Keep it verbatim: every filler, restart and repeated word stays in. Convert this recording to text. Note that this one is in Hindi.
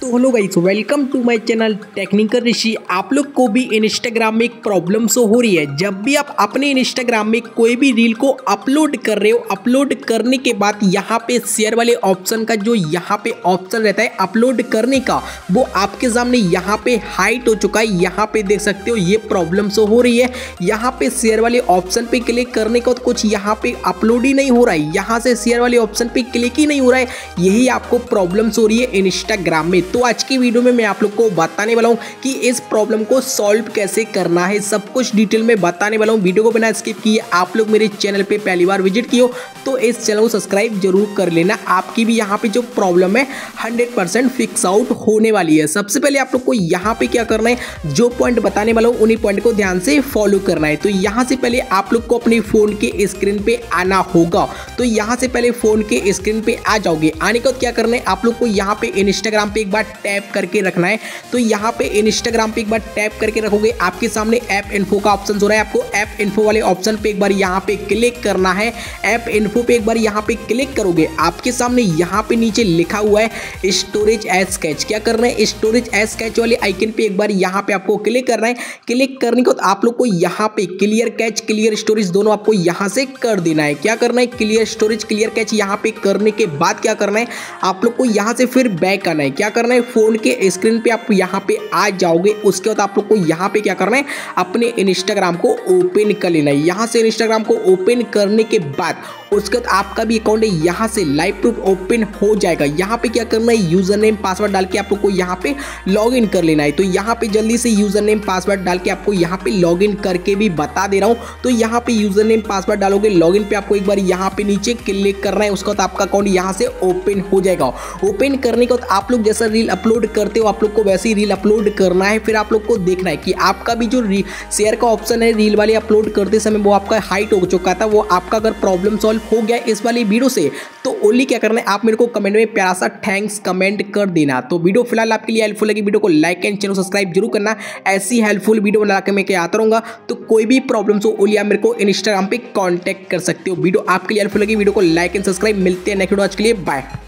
तो hello guys, welcome to my channel technical Rishi. आप लोग को भी इंस्टाग्राम में एक प्रॉब्लम सो हो रही है। जब भी आप अपने इंस्टाग्राम में कोई भी रील को अपलोड कर रहे हो, अपलोड करने के बाद यहाँ पे शेयर वाले ऑप्शन का जो यहाँ पे ऑप्शन रहता है अपलोड करने का, वो आपके सामने यहाँ पे हाइड हो चुका है। यहाँ पे देख सकते हो ये प्रॉब्लम सो हो रही है। यहाँ पे शेयर वाले ऑप्शन पे क्लिक करने के बाद कुछ यहाँ पे अपलोड ही नहीं हो रहा है, यहाँ से शेयर वाले ऑप्शन पे क्लिक ही नहीं हो रहा है। यही आपको प्रॉब्लम हो रही है इंस्टाग्राम में। तो आज की वीडियो में मैं आप लोग को बताने वाला हूं कि इस प्रॉब्लम को सॉल्व कैसे करना है, सब कुछ डिटेल में बताने वाला हूं। वीडियो को बिना स्किप किए आप लोग मेरे चैनल पे पहली बार विजिट किए हो तो इस चैनल को सब्सक्राइब जरूर कर लेना। आपकी भी यहाँ पे जो प्रॉब्लम है हंड्रेड परसेंट फिक्स आउट होने वाली है। सबसे पहले आप लोग को यहाँ पे क्या करना है, जो पॉइंट बताने वाला हूँ उन्हीं पॉइंट को ध्यान से फॉलो करना है। तो यहाँ से पहले आप लोग को अपने फोन के स्क्रीन पे आना होगा। तो यहाँ से पहले फोन के स्क्रीन पे आ जाओगे। आने के बाद क्या करना है, आप लोग को यहाँ पे इंस्टाग्राम पे एक बार टैप करके रखना है। तो यहाँ पे इंस्टाग्राम पे एक बार टैप करके रखोगे, आपके सामने ऐप इन्फो का ऑप्शन हो रहा है। आपको ऐप इन्फो वाले ऑप्शन पे एक बार यहाँ पे क्लिक करना है। ऐप इन्फो पे एक बार यहाँ पे क्लिक करोगे, आपके सामने यहाँ पे नीचे लिखा हुआ है स्टोरेज एज कैच। क्या करना है, स्टोरेज एज कैच वाले आइकन पे एक बार यहाँ पे आपको क्लिक करना है। क्लिक करने के बाद आप लोग को यहाँ पे क्लियर कैच, क्लियर स्टोरेज दोनों आपको यहाँ से कर देना है। क्या करना है, क्लियर स्टोरेज, क्लियर कैच यहाँ पे करने के बाद क्या करना है, आप लोग को यहाँ से फिर बैक आना है। क्या करना है, फोन के स्क्रीन पे आप यहाँ पे आ जाओगे। उसके बाद आप लोग को यहाँ पे क्या करना है, अपने इंस्टाग्राम को ओपन कर लेना है। यहाँ से इंस्टाग्राम को ओपन करने के बाद उसके बाद आपका भी अकाउंट है यहाँ से लाइव प्रूफ ओपन हो जाएगा। यहाँ पे क्या करना है, यूजर नेम पासवर्ड डाल के आप लोग को यहाँ पे लॉग इन कर लेना है। तो यहाँ पे जल्दी से यूजर नेम पासवर्ड डाल के आपको यहाँ पे लॉग इन करके भी बता दे रहा हूँ। तो यहाँ पे यूजर नेम पासवर्ड डालोगे, लॉग इन पे आपको एक बार यहाँ पे नीचे क्लिक करना है। उसके बाद आपका अकाउंट यहाँ से ओपन हो जाएगा। ओपन करने के बाद आप लोग जैसा रील अपलोड करते हो आप लोग को वैसे ही रील अपलोड करना है। फिर आप लोग को देखना है कि आपका भी जो शेयर का ऑप्शन है रील वाले अपलोड करते समय वो आपका हाइट हो चुका था, वो आपका अगर प्रॉब्लम सॉल्व हो गया इस वाली वीडियो से, तो ओनली क्या करना है, आप मेरे को कमेंट में प्यारा सा थैंक्स कमेंट कर देना। तो वीडियो फिलहाल आपके लिए हेल्पफुल लगी, वीडियो को लाइक एंड चैनल सब्सक्राइब जरूर करना। ऐसी हेल्पफुल वीडियो बना के मैं क्या आता रहूंगा। तो कोई भी प्रॉब्लम हो ओनली आप मेरे को इंस्टाग्राम पे कांटेक्ट कर सकते हो। वीडियो आपके लिए हेल्पफुल लगी, वीडियो को लाइक एंड सब्सक्राइब। मिलते हैं नेक्स्ट वीडियो, आज के लिए बाय।